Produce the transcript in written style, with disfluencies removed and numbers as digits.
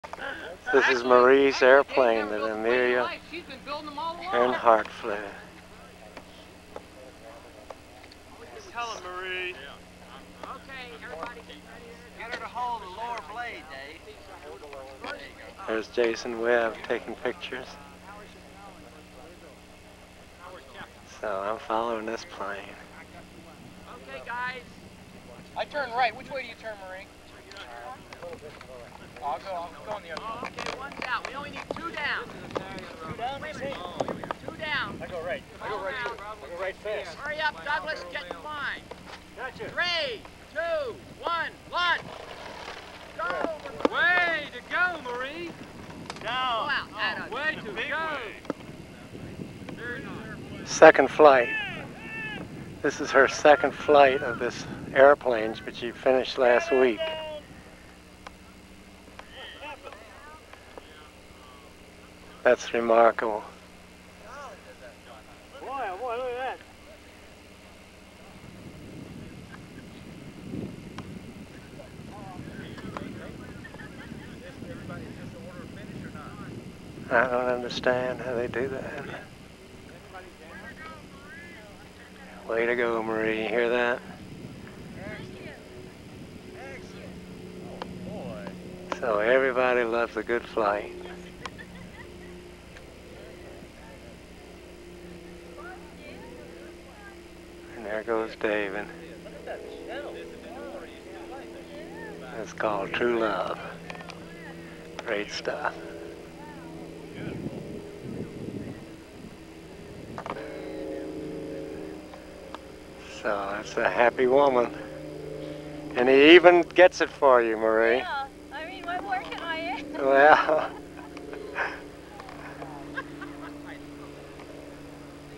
This is Marie's airplane that Amelia Earnhardt flew. Tell her, Marie. Okay, everybody get ready. Get her to hold the lower blade, Dave. There's Jason Webb taking pictures. So I'm following this plane. Okay, guys. I turn right. Which way do you turn, Marie? I'll go on the other Oh, okay, one down. We only need two down. Two down? Wait a minute. Two down. I go right. I go right too. I go right fast. Hurry up, Douglas. Get in line. Gotcha. 3, 2, 1, launch. Go. Way to go, Marie. Go out. Way to go. Second flight. This is her second flight of this airplane, but she finished last week. That's remarkable. Boy, look at that. I don't understand how they do that. Way to go, Marie. You hear that? So everybody loves a good flight. And there goes David. It's called True Love. Great stuff. So that's a happy woman. And he even gets it for you, Marie. Yeah, I mean, what more can I add? Well.